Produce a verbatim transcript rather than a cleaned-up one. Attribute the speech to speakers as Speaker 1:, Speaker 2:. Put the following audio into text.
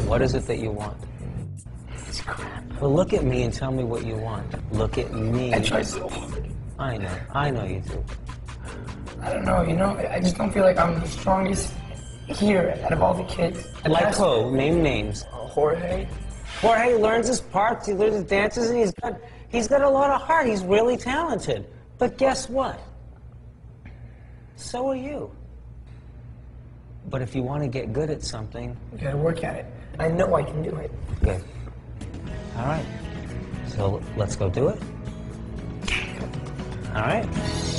Speaker 1: What is it that you want?
Speaker 2: It's crap.
Speaker 1: Well, look at me and tell me what you want. Look at me.
Speaker 2: I try so hard.
Speaker 1: I know. I know you do.
Speaker 2: I don't know, you know, I just don't feel like I'm the strongest here out of all the kids. The
Speaker 1: Like
Speaker 2: past-
Speaker 1: who? Name names.
Speaker 2: Uh, Jorge.
Speaker 1: Jorge learns his parts, he learns his dances, and he's got, he's got a lot of heart. He's really talented. But guess what? So are you. But if you want to get good at something...
Speaker 2: You gotta work at it. I know I can do it.
Speaker 1: Good. All right. So let's go do it. All right.